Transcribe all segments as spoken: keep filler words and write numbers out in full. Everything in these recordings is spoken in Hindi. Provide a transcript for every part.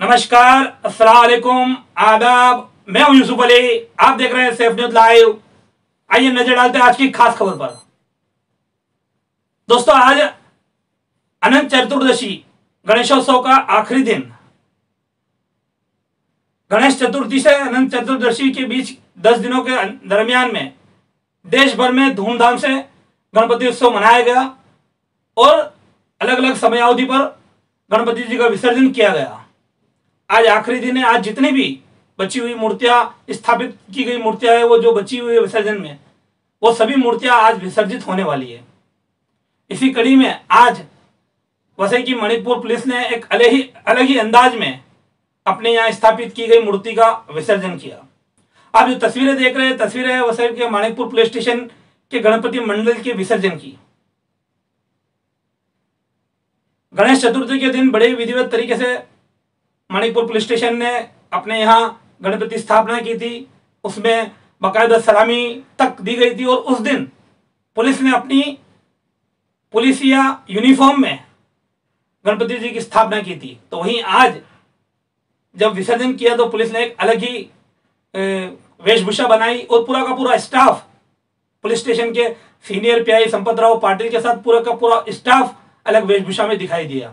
नमस्कार, अस्सलाम वालेकुम, आदाब। मैं हूं यूसुफ अली, आप देख रहे हैं सेफ न्यूज लाइव। आइए नजर डालते हैं आज की खास खबर पर। दोस्तों, आज अनंत चतुर्दशी गणेशोत्सव का आखिरी दिन। गणेश चतुर्थी से अनंत चतुर्दशी के बीच दस दिनों के दरमियान में देश भर में धूमधाम से गणपति उत्सव मनाया गया और अलग अलग समयावधि पर गणपति जी का विसर्जन किया गया। आज आखिरी दिन है। आज जितनी भी बची हुई मूर्तियां, स्थापित की गई मूर्तियां है, वो जो बची हुई है विसर्जन में, वो सभी मूर्तियां आज विसर्जित होने वाली है। इसी कड़ी में आज वसई की मणिपुर पुलिस ने एक अलग ही अलग ही अंदाज में अपने यहाँ स्थापित की गई मूर्ति का विसर्जन किया। आप जो तस्वीरें देख रहे हैं, तस्वीरें है वसई के मणिपुर पुलिस स्टेशन के गणपति मंडल के विसर्जन की। गणेश चतुर्थी के दिन बड़े विधिवत तरीके से मणिपुर पुलिस स्टेशन ने अपने यहाँ गणपति स्थापना की थी। उसमें बाकायदा सलामी तक दी गई थी और उस दिन पुलिस ने अपनी पुलिसिया यूनिफॉर्म में गणपति जी की स्थापना की थी। तो वहीं आज जब विसर्जन किया तो पुलिस ने एक अलग ही वेशभूषा बनाई और पूरा का पूरा स्टाफ, पुलिस स्टेशन के सीनियर पीआई संपत राव पाटिल के साथ पूरा का पूरा स्टाफ अलग वेशभूषा में दिखाई दिया।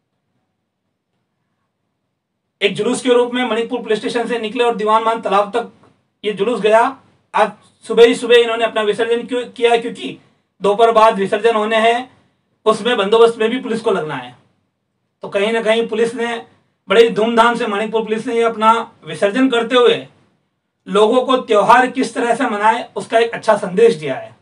एक जुलूस के रूप में मणिपुर पुलिस स्टेशन से निकले और दीवान मान तालाब तक ये जुलूस गया। आज सुबह ही सुबह इन्होंने अपना विसर्जन क्यों किया, क्योंकि दोपहर बाद विसर्जन होने हैं, उसमें बंदोबस्त में भी पुलिस को लगना है। तो कहीं ना कहीं पुलिस ने बड़े धूमधाम से, मणिपुर पुलिस ने ये अपना विसर्जन करते हुए लोगों को त्योहार किस तरह से मनाए उसका एक अच्छा संदेश दिया है।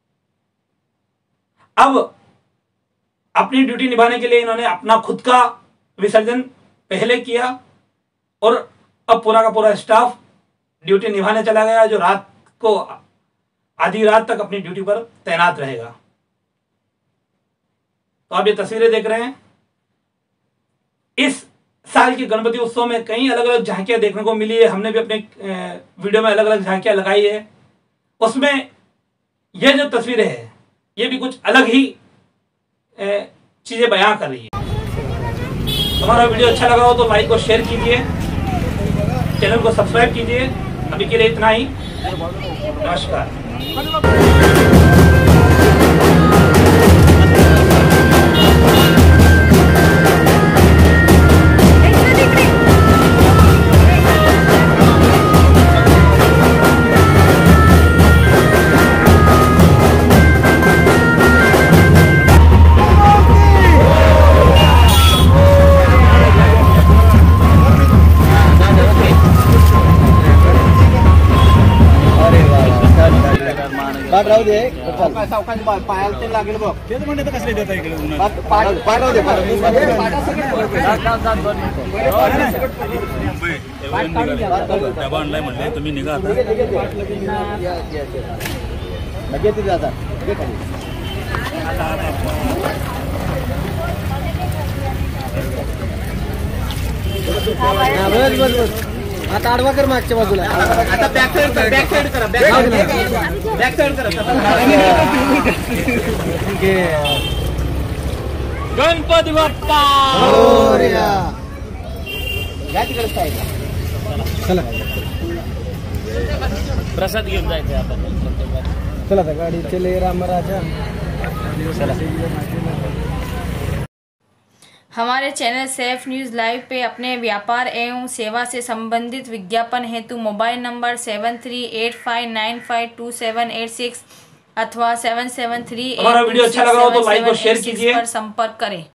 अब अपनी ड्यूटी निभाने के लिए इन्होंने अपना खुद का विसर्जन पहले किया और अब पूरा का पूरा स्टाफ ड्यूटी निभाने चला गया, जो रात को आधी रात तक अपनी ड्यूटी पर तैनात रहेगा। तो आप ये तस्वीरें देख रहे हैं। इस साल के गणपति उत्सव में कई अलग अलग झांकियां देखने को मिली है। हमने भी अपने वीडियो में अलग अलग झांकियां लगाई है। उसमें यह जो तस्वीरें है ये भी कुछ अलग ही चीजें बयां कर रही है। हमारा वीडियो अच्छा लगा हो तो लाइक और शेयर कीजिए, चैनल को सब्सक्राइब कीजिए। अभी के लिए इतना ही, नमस्कार। पाठ राहू दे, सावकाश पायाला ते लागेल बघ. तेच म्हणते तर कसले देता इकडे पाठ पाठ राहू दे. डबा आणलाय म्हणले तुम्ही निघा आता. लगेच जाता बस बस बस. आता आडवा कर मागच्या बाजूला. आता बॅक साइड कर, बॅक साइड करा, बॅक साइड बॅक साइड करा. गणपती बाप्पा मोरया. या तिकडे साईडला चला, प्रसाद घेऊन जायचं आपण. चला तर गाडी चले राम राजा. चला. हमारे चैनल सेफ न्यूज़ लाइव पे अपने व्यापार एवं सेवा से संबंधित विज्ञापन हेतु mobile number seven three eight five nine five two seven eight six अथवा seven seven three eight two six seven eight six पर संपर्क करें।